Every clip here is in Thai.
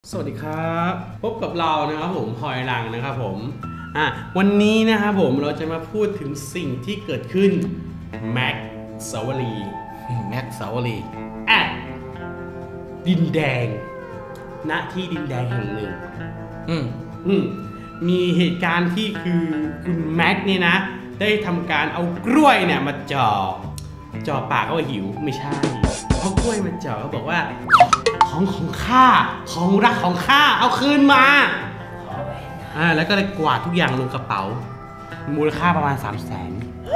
สวัสดีครับพบกับเรานะครับผมพลอยรังนะครับผมวันนี้นะครับผมเราจะมาพูดถึงสิ่งที่เกิดขึ้นแม็กสาวรีดินแดงณที่ดินแดงแห่งหนึ่งมีเหตุการณ์ที่คือคุณแม็กเนี่ยนะได้ทำการเอากล้วยเนี่ยมาจ่อปากเขาหิวไม่ใช่เอากล้วยมาจ่อเขาบอกว่าของข้าของรักของข้าเอาคืนมาแล้วก็เลยกวาดทุกอย่างลงกระเป๋ามูลค่าประมาณ 300,000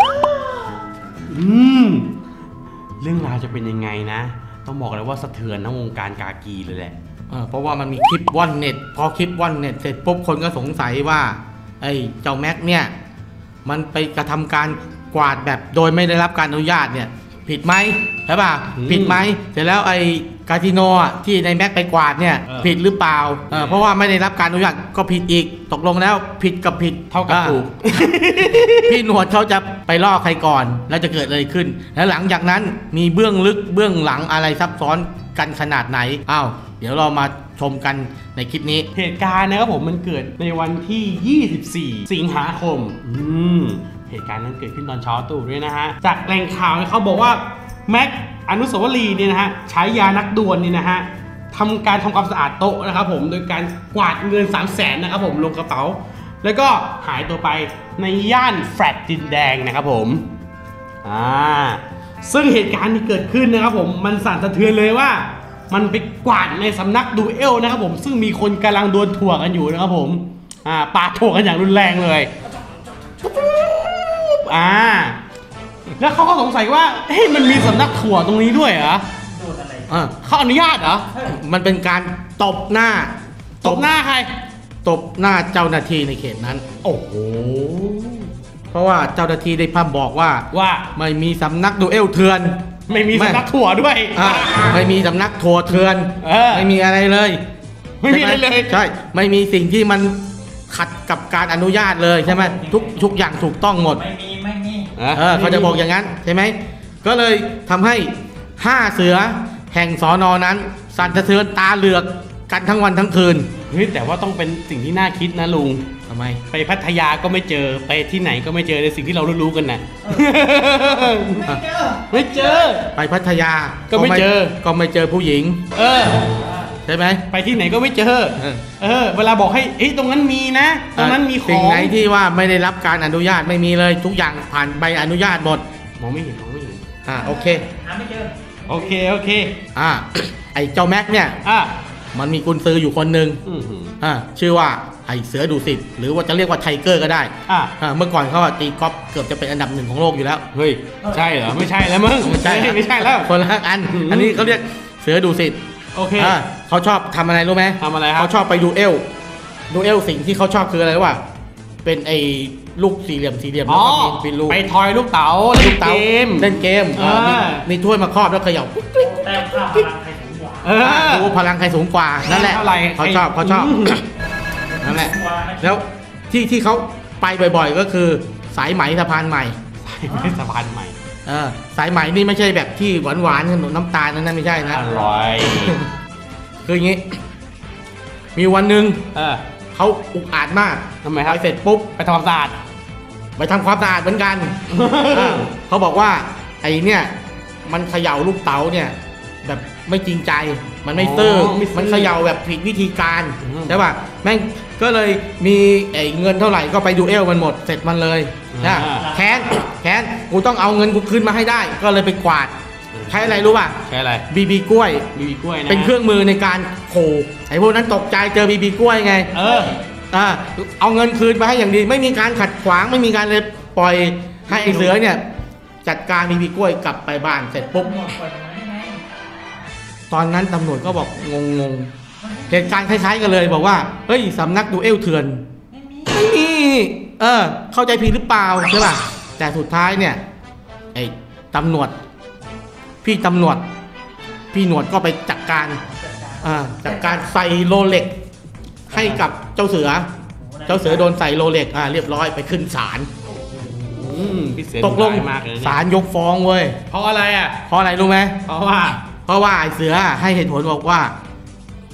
เรื่องราวจะเป็นยังไงนะต้องบอกเลยว่าสะเทือนทั้งวงการกากีเลยแหละเพราะว่ามันมีคลิปว่อนเน็ตพอคลิปว่อนเน็ตเสร็จปุ๊บคนก็สงสัยว่าไอ้เจ้าแม็กเนี่ยมันไปกระทำการกวาดแบบโดยไม่ได้รับการอนุญาตเนี่ยผิดไหมใช่ป่ะผิดไหมเสร็จแล้วไอ้คาสิโนที่ในแม็กไปกวาดเนี่ยผิดหรือเปล่าเพราะว่าไม่ได้รับการอนุญาตก็ผิดอีกตกลงแล้วผิดกับผิดเท่ากับถูกพี่หนวดเขาจะไปล่อใครก่อนแล้วจะเกิดอะไรขึ้นแล้วหลังจากนั้นมีเบื้องลึกเบื้องหลังอะไรซับซ้อนกันขนาดไหนเดี๋ยวเรามาชมกันในคลิปนี้เหตุการณ์นะครับผมมันเกิดในวันที่24 สิงหาคมเหตุการณ์นั้นเกิดขึ้นตอนเช้าตู่ด้วยนะฮะจากแหล่งข่าวเขาบอกว่าแม็กอนุสาวรีย์เนี่ยนะฮะใช้ยานักดวลเนี่ยนะฮะทำความสะอาดโต๊ะนะครับผมโดยการกวาดเงิน 300,000นะครับผมลงกระเป๋าแล้วก็หายตัวไปในย่านแฟลตดินแดงนะครับผมซึ่งเหตุการณ์ที่เกิดขึ้นนะครับผมมันสั่นสะเทือนเลยว่ามันไปกวาดในสำนักดูเอลนะครับผมซึ่งมีคนกำลังดวลถ่วงกันอยู่นะครับผมปาถ่วงกันอย่างรุนแรงเลยแล้วเขาก็สงสัยว่าเฮ้ยมันมีสำนักถั่วตรงนี้ด้วยเหรอเขาอนุญาตเหรอมันเป็นการตบหน้าใครตบหน้าเจ้าหน้าที่ในเขตนั้นโอ้โหเพราะว่าเจ้าหน้าที่ได้พร่ำบอกว่าไม่มีสำนักดูเอลเถื่อนไม่มีสำนักถั่วด้วยไม่มีสำนักถั่วเถื่อนไม่มีอะไรเลยไม่มีอะไรเลยใช่ไม่มีสิ่งที่มันขัดกับการอนุญาตเลยใช่ไหมทุกอย่างถูกต้องหมดไม่มีเขาจะบอกอย่างนั้นใช่ไหมก็เลยทำให้5เสือแห่งสน.นั้นสั่นสะเทือนตาเหลือกกันทั้งวันทั้งคืนแต่ว่าต้องเป็นสิ่งที่น่าคิดนะลุงทำไมไปพัทยาก็ไม่เจอไปที่ไหนก็ไม่เจอในสิ่งที่เรารู้กันนะไม่เจอไปพัทยาก็ไม่เจอผู้หญิงใช่ไหมไปที่ไหนก็ไม่เจอเวลาบอกให้ตรงนั้นมีนะตรงนั้นมีของสิ่งไหนที่ว่าไม่ได้รับการอนุญาตไม่มีเลยทุกอย่างผ่านใบอนุญาตหมดมองไม่เห็นโอเคไม่เจอโอเคไอ้เจ้าแม็กเนี่ยมันมีกุญซืออยู่คนหนึ่งชื่อว่าไอ้เสือดุสิตหรือว่าจะเรียกว่าไทเกอร์ก็ได้เมื่อก่อนเขาตีกอล์ฟเกือบจะเป็นอันดับ1ของโลกอยู่แล้วเฮ้ยใช่เหรอไม่ใช่แล้วมึงไม่ใช่แล้วคนละอันนี้เขาเรียกเสือดุสิตโอเคเขาชอบทำอะไรรู้ไหมทำอะไรครับเขาชอบไปดูเอลสิ่งที่เขาชอบคืออะไรวะเป็นไอ้ลูกสี่เหลี่ยมแล้วก็ปีนลูกไปทอยลูกเต๋าเล่นเกมมีถ้วยมาครอบแล้วเขย่าแต่พลังใครสูงกว่าดูพลังใครสูงกว่านั่นแหละเขาชอบนั่นแหละแล้วที่เขาไปบ่อยๆก็คือสายไหมสะพานใหม่สะพานใหม่สายไหมนี่ไม่ใช่แบบที่หวานขนมน้ำตาลนั่นไม่ใช่นะอร่อยคืออย่างนี้มีวันหนึ่งเขาอุกอาจมากทำไมครับไปเสร็จปุ๊บไปทำความสะอาดเหมือนกัน เขาบอกว่าไอ้เนี่ยมันเขย่าลูกเต๋าเนี่ยแบบไม่จริงใจมันไม่ซื่อมันเขย่าแบบผิดวิธีการใช่ป่ะแม่งก็เลยมีไอ้เงินเท่าไหร่ก็ไปดูเอลมันหมดเสร็จมันเลยนะแค้นกูต้องเอาเงินกูคืนมาให้ได้ก็เลยไปกวาดใช้อะไรรู้ป่ะใช้อะไรบีกล้วยนะเป็นเครื่องมือในการโขไอ้พวกนั้นตกใจเจอบีกล้วยไงเอาเงินคืนมาให้อย่างดีไม่มีการขัดขวางไม่มีการเลยปล่อยให้ไอ้เสือเนี่ยจัดการบีกล้วยกลับไปบ้านเสร็จปุ๊บตอนนั้นตำรวจก็บอกงงเหตุการณ์คล้ายๆกันเลยบอกว่าเฮ้ยสำนักดูเอลเถื่อนไม่มีเข้าใจผิดหรือเปล่าใช่ป่ะแต่สุดท้ายเนี่ยไอ้ตำรวจพี่หนวดก็ไปจัดการใส่โรเล็กให้กับเจ้าเสือโดนใส่โรเล็กเรียบร้อยไปขึ้นศาลตกลงศาลยกฟ้องเว้ยเพราะอะไรเพราะอะไรรู้ไหมเพราะว่าไอ้เสือให้เหตุผลบอกว่า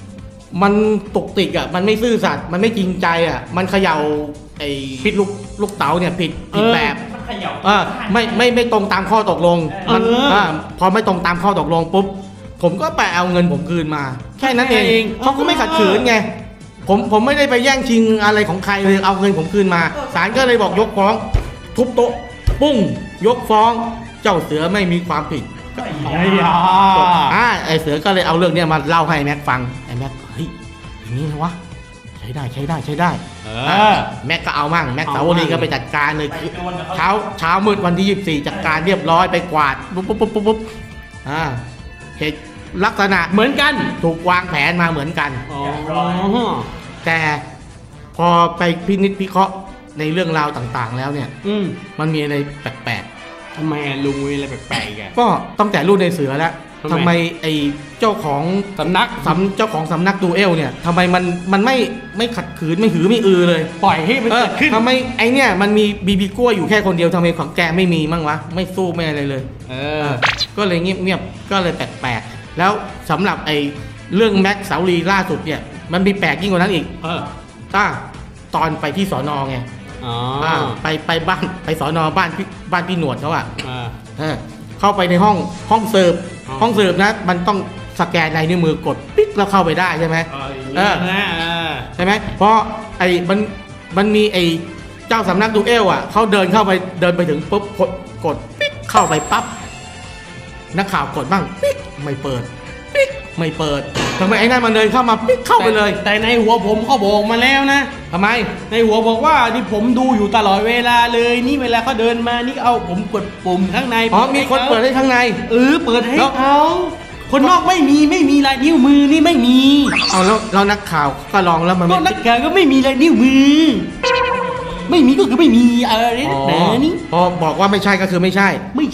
มันตุกติกอ่ะมันไม่ซื่อสัตย์มันไม่จริงใจอ่ะมันเขย่าไอ้ผิดลูกเต๋าเนี่ยผิดแบบมันเขย่าไม่ตรงตามข้อตกลงมันเออพอไม่ตรงตามข้อตกลงปุ๊บผมก็ไปเอาเงินผมคืนมา แค่นั้นเองเขาก็ไม่ขัดขืนไงผมไม่ได้ไปแย่งชิงอะไรของใครเลยเอาเงินผมคืนมาศาลก็เลยบอกยกฟ้องทุบโต๊ะปุ้งยกฟ้องเจ้าเสือไม่มีความผิดไอ้ยาไอเสือก็เลยเอาเรื่องเนี้ยมาเล่าให้แม็กฟังไอแม็กเฮ้ยอย่างนี้นะวะใช้ได้แม็กก็เอามั่งแม็กสาวรีก็ไปจัดการเลยเช้ามืดวันที่24จัดการเรียบร้อยไปกวาดปุ๊บเหตุลักษณะเหมือนกันถูกวางแผนมาเหมือนกันอ๋อแต่พอไปพินิจพิเคราะห์ในเรื่องราวต่างๆแล้วเนี่ย มันมีอะไรแปลกทำไมลุงมีอะไรแปลกๆอ่ะๆก็ตั้งแต่รุ่นในเสือแล้วทำไมทำไมไอ้เจ้าของสำนักเจ้าของสำนักดูเอลเนี่ยทำไมมันไม่ขัดขืนไม่หือไม่อือเลยปล่อยให้มันเกิดขึ้นทำไมไอเนี่ยมันมีบีบีกล้วยอยู่แค่คนเดียวทำไมของแกไม่มีมั่งวะไม่สู้ไม่อะไรเลย ก็เลยเงียบๆก็เลยแปลกๆแล้วสำหรับไอเรื่องแม็กสาวรีล่าสุดเนี่ยมันมีแปลกยิ่งกว่านั้นอีกตอนไปที่สอนอไงไปบ้านไปสอนอบ้านพี่หนวดเขาอ่ะเข้าไปในห้องเสิร์ฟนะมันต้องสแกนลายนิ้วมือกดปิ๊กแล้วเข้าไปได้ใช่ไหมใช่ไหมเพราะไอ้มันมีไอ้เจ้าสำนักดูเอลอ่ะเขาเดินไปถึงปุ๊บกดปิ๊กเข้าไปปั๊บนักข่าวกดบ้างปิ๊กไม่เปิดปิ๊กไม่เปิดทำไมไอ้นั่นมันเดินเข้ามาปิ๊กเข้าไปเลยแต่ในหัวผมเขาบอกมาแล้วนะทำไมในหัวบอกว่านี่ผมดูอยู่ตลอดเวลาเลยนี่เวลาเขาเดินมานี่เอาผมกดปุ่มข้างในมีคนเปิดให้ข้างในเปิดให้เขาคนนอกไม่มีลายนิ้วมือนี่ไม่มีเอาแล้วเรานักข่าวก็ลองแล้วมันก็นักข่าวก็ไม่มีลายนิ้วมือไม่มีก็คือไม่มีอะไรนะนี่พอบอกว่าไม่ใช่ก็คือไม่ใช่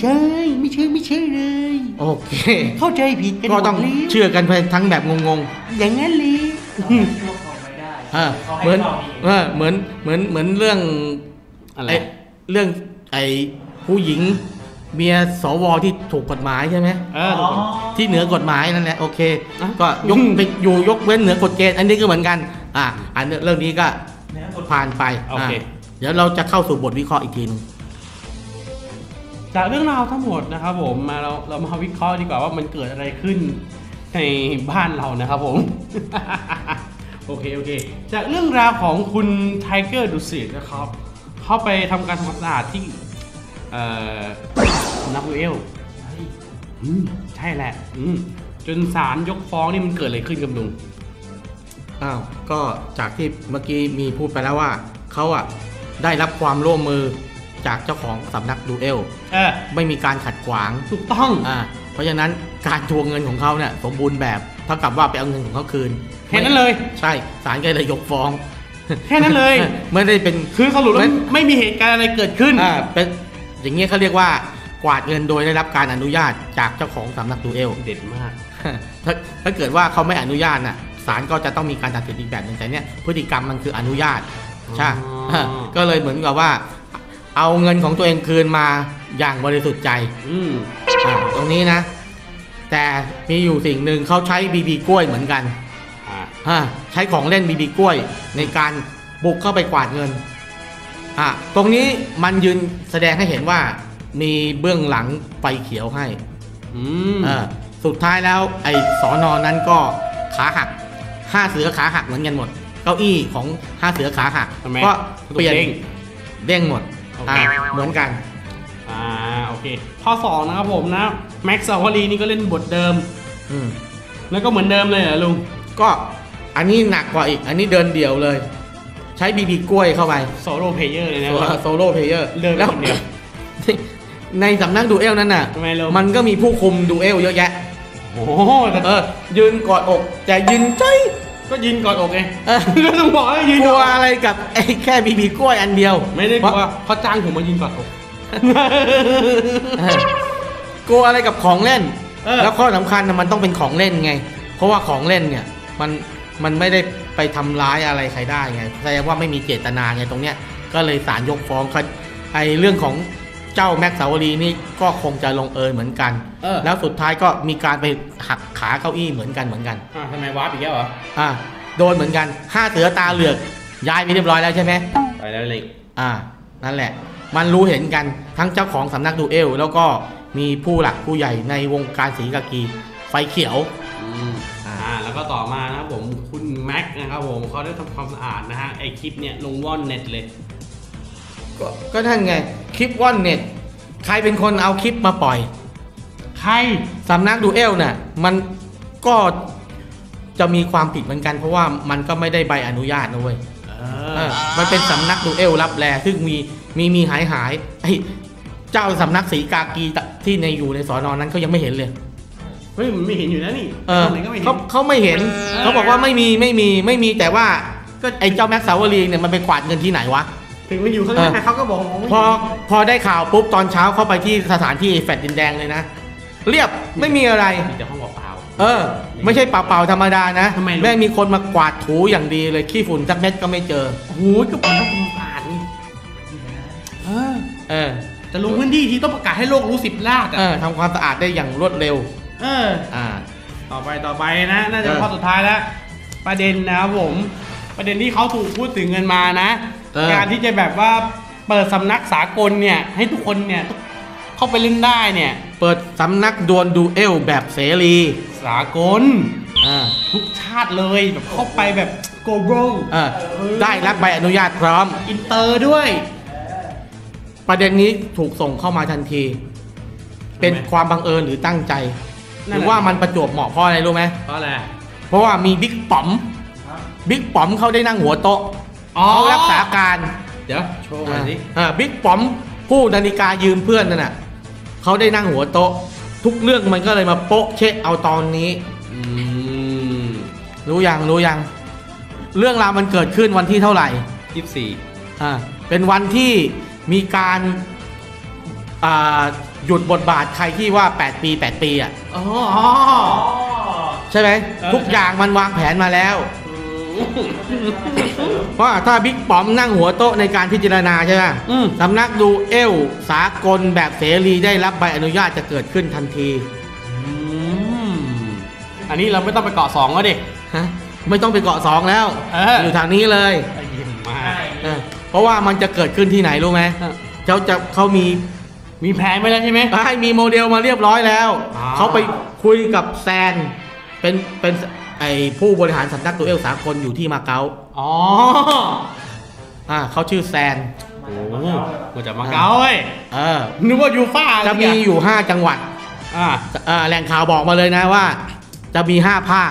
เลยโอเคเข้าใจผิดกันก็ต้องเชื่อกันไปทั้งแบบงงๆอย่างนั้นเลยเหมือนเรื่องอะไรเรื่องไอ้ผู้หญิงเมียสวที่ถูกกฎหมายใช่ไหมที่เหนือกฎหมายนั่นแหละโอเคก็ยกเว้นเหนือกฎเกณฑ์อันนี้ก็เหมือนกันอันเรื่องนี้ก็ผ่านไปเดี๋ยวเราจะเข้าสู่บทวิเคราะห์อีกทีนึงจากเรื่องราวทั้งหมดนะครับผมเรามาวิเคราะห์ดีกว่าว่ามันเกิดอะไรขึ้นในบ้านเรานะครับผม โอเคจากเรื่องราวของคุณไทเกอร์ดุสิตนะครับเข้าไปทำการทำความสะอาดที่นักดูเอลใช่แหละจนศาลยกฟ้องนี่มันเกิดอะไรขึ้นกับลุงก็จากที่เมื่อกี้มีพูดไปแล้วว่าเขาได้รับความร่วมมือจากเจ้าของสำนักดูเอลไม่มีการขัดขวางถูกต้องเพราะฉะนั้นการทวงเงินของเขาเนี่ยสมบูรณ์แบบเท่ากับว่าไปเอาเงินของเขาคืนแค่นั้นเลยใช่ศาลก็เลยยกฟ้องแค่นั้นเลยไม่ได้เป็นคือสรุปแล้วไม่มีเหตุการณ์อะไรเกิดขึ้นเป็นอย่างเงี้ยเขาเรียกว่ากวาดเงินโดยได้รับการอนุญาตจากเจ้าของสำนักดูเอลเด็ดมากถ้าเกิดว่าเขาไม่อนุญาตน่ะศาลก็จะต้องมีการตัดสินอีกแบบนึงแต่เนี้ยพฤติกรรมมันคืออนุญาตใช่ก็เลยเหมือนกับว่าเอาเงินของตัวเองคืนมาอย่างบริสุทธิ์ใจตรงนี้นะแต่มีอยู่สิ่งหนึ่งเขาใช้บีบีกล้วยเหมือนกันใช้ของเล่นบีบีกล้วยในการบุกเข้าไปกวาดเงินตรงนี้มันยืนแสดงให้เห็นว่ามีเบื้องหลังไฟเขียวให้สุดท้ายแล้วไอ้สน.นั้นก็ขาหัก5เสือขาหักเหมือนกันหมดเก้าอี้ของ5เสือขาหักก็เปลี่ยนเด้งหมดเหมือนกันโอเคข้อ2นะครับผมนะแม็กซ์ซาวรีนี่ก็เล่นบทเดิมแล้วก็เหมือนเดิมเลยเหรอลุงก็อันนี้หนักกว่าอีกอันนี้เดินเดี่ยวเลยใช้บีบีกล้วยเข้าไปโซโล่เพลเยอร์เลยนะโซโล่เพลเยอร์แล้วในสำนักดูเอลนั้นน่ะมันก็มีผู้คุมดูเอลเยอะแยะยืนกอดอกแต่ยืนใจก็ยืนกอดอกไงก็ต้องบอกให้ยืนกลัวอะไรกับไอ้แค่บีบีกล้วยอันเดียวไม่ได้กลัวเขาจ้างผมมายืนกอดอกกลัวอะไรกับของเล่นแล้วข้อสำคัญมันต้องเป็นของเล่นไงเพราะว่าของเล่นเนี่ยมันไม่ได้ไปทำร้ายอะไรใครได้ไงแสดงว่าไม่มีเจตนาไงตรงเนี้ยก็เลยศาลยกฟ้องไอ้เรื่องของเจ้าแม็กซ์สาวรีนี่ก็คงจะลงเอยเหมือนกัน แล้วสุดท้ายก็มีการไปหักขาเก้าอี้เหมือนกันทำไมวาร์ปอีกแล้วเหรอโดนเหมือนกัน5เสือตาเหลือกย้ายไปเรียบร้อยแล้วใช่ไหมไปแล้วเลยนั่นแหละมันรู้เห็นกันทั้งเจ้าของสำนักดูเอลแล้วก็มีผู้หลักผู้ใหญ่ในวงการศรีกากีไฟเขียวแล้วก็ต่อมานะครับผมคุณแม็กนะครับผมเขาได้ทำความสะอาดนะฮะไอคลิปเนี่ยลงว่อนเน็ตเลยก็ท่านไงคลิปว่อนเน็ตใครเป็นคนเอาคลิปมาปล่อยใครสำนักดูเอลน่ะมันก็จะมีความผิดเหมือนกันเพราะว่ามันก็ไม่ได้ใบอนุญาตนะเว้ยมันเป็นสำนักดูเอลรับแลซึ่งมีหายเจ้าสำนักศรีกากีที่ในอยู่ในสอนอนั้นเขายังไม่เห็นเลยเฮ้ยมันไม่เห็นอยู่นะนี่เขาไม่เห็นเขาบอกว่าไม่มีแต่ว่าก็ไอ้เจ้าแม็กซ์สาวรีเนี่ยมันไปกวาดเงินที่ไหนวะถึงมันอยู่ข้างหน้าเขาก็บอกพอได้ข่าวปุ๊บตอนเช้าเข้าไปที่สถานที่แฟลตดินแดงเลยนะเรียบไม่มีอะไรมีแต่ห้องเปล่าไม่ใช่เปล่าธรรมดานะแม่มีคนมากวาดถูอย่างดีเลยขี้ฝุ่นสักเม็ดก็ไม่เจอโอ้โหก็ปล่อยให้คนผ่านนี่จะลงพื้นที่ที่ต้องประกาศให้โลกรู้10 ลาดทำความสะอาดได้อย่างรวดเร็วต่อไปนะน่าจะข้อสุดท้ายแล้วประเด็นนะครับผมประเด็นที่เขาถูกพูดถึงเงินมานะการที่จะแบบว่าเปิดสำนักสากลเนี่ยให้ทุกคนเนี่ยเข้าไปเล่นได้เนี่ยเปิดสำนักดวลดูเอลแบบเสรีสากลทุกชาติเลยแบบเข้าไปแบบ global ได้รับใบอนุญาตพร้อมอินเตอร์ด้วยประเด็นนี้ถูกส่งเข้ามาทันทีเป็นความบังเอิญหรือตั้งใจหรือว่ามันประจวบเหมาะเพราะอะไรรู้ไหมเพราะอะไรเพราะว่ามีบิ๊กป๋อมเขาได้นั่งหัวโต๊ะเขารักษาการเดี๋ยวโชว์มาสิบิ๊กป๋อมผู้นาฬิกายืมเพื่อนนั่นน่ะเขาได้นั่งหัวโต๊ะทุกเรื่องมันก็เลยมาโป๊ะเช็คเอาตอนนี้รู้ยังเรื่องราวมันเกิดขึ้นวันที่เท่าไหร่24เป็นวันที่มีการหยุดบทบาทใครที่ว่า8 ปีใช่ไหมทุกอย่างมันวางแผนมาแล้วเพราะถ้าบิ๊กป๋อมนั่งหัวโต๊ะในการพิจารณาใช่ไหมสำนักดูเอลสากลแบบเสรีได้รับใบอนุญาตจะเกิดขึ้นทันทีอันนี้เราไม่ต้องไปเกาะ2แล้วดิไม่ต้องไปเกาะ2แล้วอยู่ทางนี้เลยเพราะว่ามันจะเกิดขึ้นที่ไหนรู้ไหมเขามีแผนไว้แล้วใช่ไหมมีโมเดลมาเรียบร้อยแล้วเขาไปคุยกับแซนเป็นไอผู้บริหารสำนักดูเอลสากลอยู่ที่มาเก๊าเขาชื่อแซนมาจากมาเก๊าเว้ยนึกว่ายูฟ่าจะมีอยู่5 จังหวัดแหล่งข่าวบอกมาเลยนะว่าจะมี5 ภาค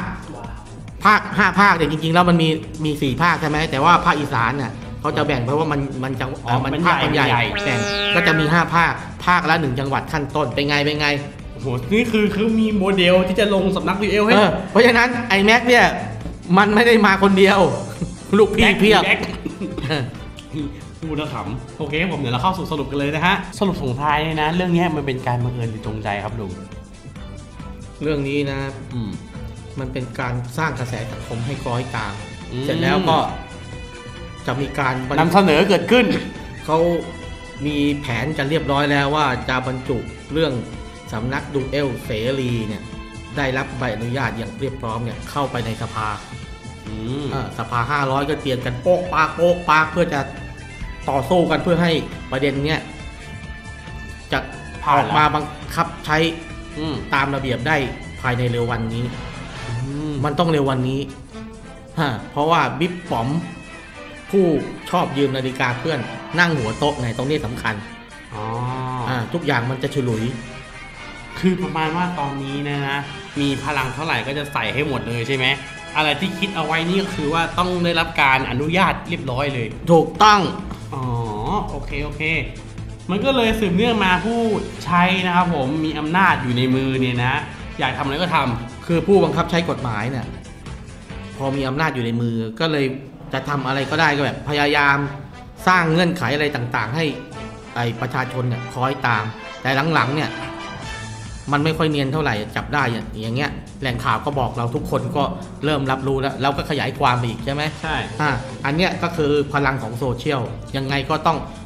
5 ภาคแต่จริงๆแล้วมันมี4 ภาคใช่ไหมแต่ว่าภาคอีสานเนี่ยเขาจะแบ่งเพราะว่ามันจังมันภาคใหญ่แบ่งก็จะมี5 ภาคละ1 จังหวัดขั้นต้นเป็นไงโอ้โหนี่คือมีโมเดลที่จะลงสำนักดูเอลให้เพราะฉะนั้นไอแม็กเนี่ยมันไม่ได้มาคนเดียวลูกพี่เพียบพูดแล้วขำโอเคผมเดี๋ยวเราเข้าสู่สรุปกันเลยนะฮะสรุปส่งท้ายนะเรื่องนี้มันเป็นการบังเอิญหรือจงใจครับลุงเรื่องนี้นะมันเป็นการสร้างกระแสสังคมให้คล้อยตามเสร็จแล้วก็จะมีการนำเสนอเกิดขึ้นเขามีแผนจะเรียบร้อยแล้วว่าจะบรรจุเรื่องสำนักดูเอลเสรีเนี่ยได้รับใบอนุญาตอย่างเรียบพร้อมเนี่ยเข้าไปในสภาสภา500ก็เตรียมกันโป๊กปากเพื่อจะต่อสู้กันเพื่อให้ประเด็นเนี้ยจะออกมาบังคับใช้ตามระเบียบได้ภายในเร็ววันนี้มันต้องเร็ววันนี้เพราะว่าบิ๊กป๋อมผู้ชอบยืมนาฬิกาเพื่อนนั่งหัวโต๊ะไงตรงนี้สำคัญทุกอย่างมันจะฉลุยคือประมาณว่าตอนนี้นะมีพลังเท่าไหร่ก็จะใส่ให้หมดเลยใช่ไหมอะไรที่คิดเอาไว้นี่ก็คือว่าต้องได้รับการอนุญาตเรียบร้อยเลยถูกต้องโอเคมันก็เลยสืบเนื่องมาผู้ใช้นะครับผมมีอำนาจอยู่ในมือเนี่ยนะอยากทำอะไรก็ทำคือผู้บังคับใช้กฎหมายเนี่ยพอมีอำนาจอยู่ในมือก็เลยจะทำอะไรก็ได้ก็แบบพยายามสร้างเงื่อนไขอะไรต่างๆให้ประชาชนเนี่ยคล้อยตามแต่หลังๆเนี่ยมันไม่ค่อยเนียนเท่าไหร่จับได้อย่างเงี้ยแหล่งข่าวก็บอกเราทุกคนก็เริ่มรับรู้แล้วเราก็ขยายความไปอีกใช่ไหมใช่อันเนี้ยก็คือพลังของโซเชียลยังไงก็ต้อง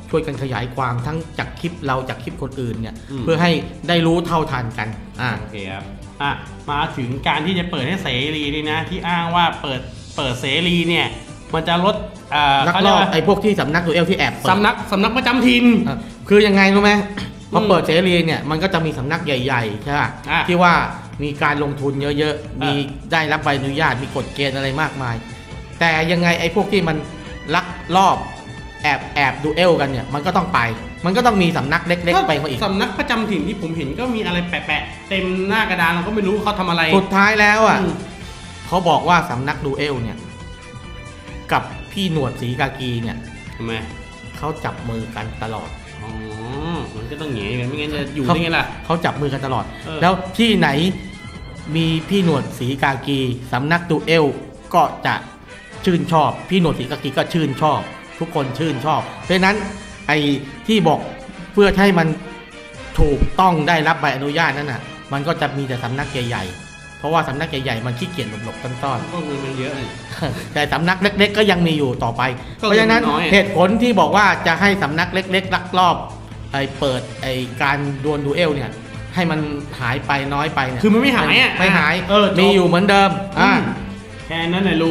ช่วยกันขยายความทั้งจากคลิปเราจากคลิปคนอื่นเนี่ยอืมเพื่อให้ได้รู้เท่าทันกันโอเคครับมาถึงการที่จะเปิดให้เสรีนี่นะที่อ้างว่าเปิดเสรีเนี่ยมันจะลดลักลอบไอ้พวกที่สำนักดูเอลที่แอบเปิดสำนักประจำถิ่นคือยังไงรู้ไหมพอเปิดเสรีเนี่ยมันก็จะมีสำนักใหญ่ๆใช่ไหมที่ว่ามีการลงทุนเยอะๆมีได้รับใบอนุญาตมีกฎเกณฑ์อะไรมากมายแต่ยังไงไอ้พวกที่มันลักลอบแอบดูเอลกันเนี่ยมันก็ต้องไปมันก็ต้องมีสำนักเล็กๆไปเขาอีกสำนักประจำถิ่นที่ผมเห็นก็มีอะไรแปะๆเต็มหน้ากระดานเราก็ไม่รู้เขาทำอะไรสุดท้ายแล้วเขาบอกว่าสำนักดูเอลเนี่ยกับพี่หนวดสีกากีเนี่ยทำไมเขาจับมือกันตลอดมันก็ต้องเหงียกันไม่งั้นจะอยู่ได้ไงล่ะเขาจับมือกันตลอดแล้วที่ไหนมีพี่หนวดสีกากีสำนักดูเอลก็จะชื่นชอบพี่หนวดสีกากีก็ชื่นชอบทุกคนชื่นชอบเพราะฉะนั้นไอ้ที่บอกเพื่อให้มันถูกต้องได้รับใบอนุญาตนั่นน่ะมันก็จะมีแต่สำนักใหญ่ๆเพราะว่าสำนักใหญ่ๆมันขี้เกียจหลบๆต้อนๆก็เงินมันเยอะแต่สำนักเล็กๆก็ยังมีอยู่ต่อไปเพราะฉะนั้นเหตุผลที่บอกว่าจะให้สำนักเล็กๆลักลอบเปิดการดวลดูเอลเนี่ยให้มันหายไปน้อยไปเนี่ยคือมันไม่หายไม่หายมีอยู่เหมือนเดิมแค่นั้นเลยลุง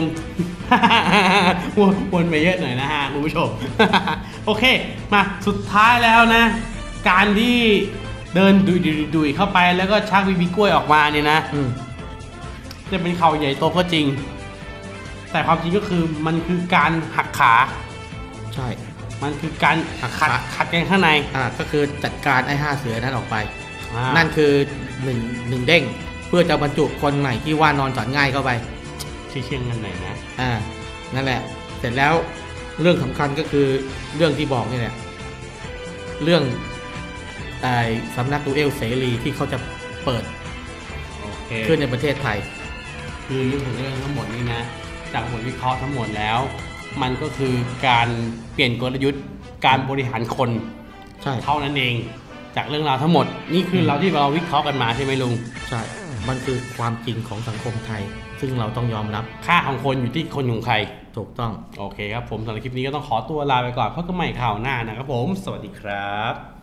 วนไปเยอะหน่อยนะฮะคุณผู้ชมโอเคมาสุดท้ายแล้วนะการที่เดินดุยเข้าไปแล้วก็ชักบีกล้วยออกมาเนี่ยนะจะเป็นเข่าใหญ่โตก็จริงแต่ความจริงก็คือมันคือการหักขาใช่มันคือการขัดกันข้างในก็คือจัดการไอ้5เสือนั้นออกไปนั่นคือหนึ่งเด้งเพื่อจะบรรจุคนใหม่ที่ว่านอนสอนง่ายเข้าไปเชียงกันไหนนะนั่นแหละเสร็จแล้วเรื่องสำคัญก็คือเรื่องที่บอกนี่แหละเรื่องสำนักดูเอลเสรีที่เขาจะเปิดขึ้นในประเทศไทยคือเรื่องของเรื่องทั้งหมดนี้นะจากบทวิเคราะห์ทั้งหมดแล้วมันก็คือการเปลี่ยนกลยุทธ์การบริหารคนเท่านั้นเองจากเรื่องราวทั้งหมดนี่คือเราที่เราวิเคราะห์กันมาใช่ไหมลุงใช่มันคือความจริงของสังคมไทยซึ่งเราต้องยอมรับค่าของคนอยู่ที่คนของใครถูกต้องโอเคครับผมสำหรับคลิปนี้ก็ต้องขอตัวลาไปก่อนพบกันใหม่ข่าวหน้านะครับผมสวัสดีครับ